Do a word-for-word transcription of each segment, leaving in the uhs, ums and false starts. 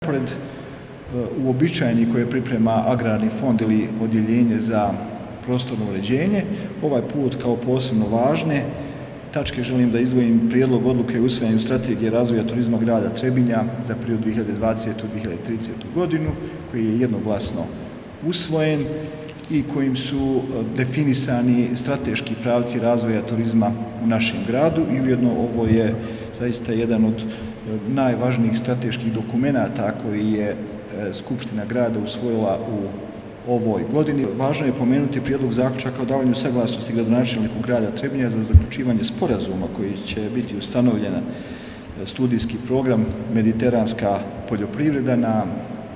Pored uobičajeni koje priprema Agrarni fond ili odjeljenje za prostorno uređenje, ovaj put kao posebno važne tačke želim da izdvojim prijedlog odluke o usvajanju strategije razvoja turizma grada Trebinja za period dvije hiljade dvadesete do dvije hiljade tridesete. godinu, koji je jednoglasno usvojen i kojim su definisani strateški pravci razvoja turizma u našem gradu i ujedno ovo je zaista jedan od najvažnijih strateških dokumenata koji je Skupština grada usvojila u ovoj godini. Važno je pomenuti prijedlog zaključaka o davanju saglasnosti gradonačelniku grada Trebinja za zaključivanje sporazuma koji će biti ustanovljen studijski program Mediteranska poljoprivreda na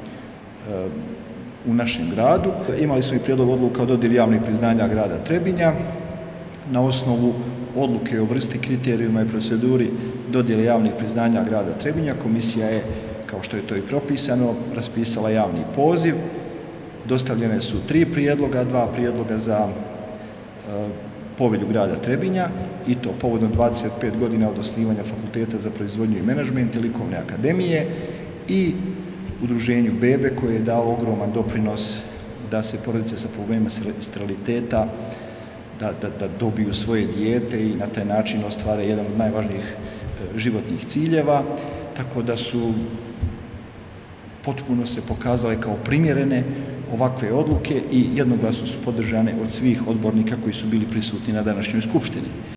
u našem gradu. Imali smo i prijedlog odluka o dodjeli javnih priznanja grada Trebinja. Na osnovu odluke o vrsti, kriterijuma i proceduri dodjele javnih priznanja grada Trebinja, komisija je, kao što je to i propisano, raspisala javni poziv. Dostavljene su tri prijedloga, dva prijedloga za e, povelju grada Trebinja i to povodom dvadeset pet godina od osnivanja Fakulteta za proizvodnju i menadžment i Likovne akademije i udruženju Bebe koje je dalo ogroman doprinos da se porodice sa problemima steriliteta da, da, da dobiju svoje dijete i na taj način ostvare jedan od najvažnijih životnih ciljeva, tako da su potpuno se pokazale kao primjerene ovakve odluke i jednoglasno su podržane od svih odbornika koji su bili prisutni na današnjoj skupštini.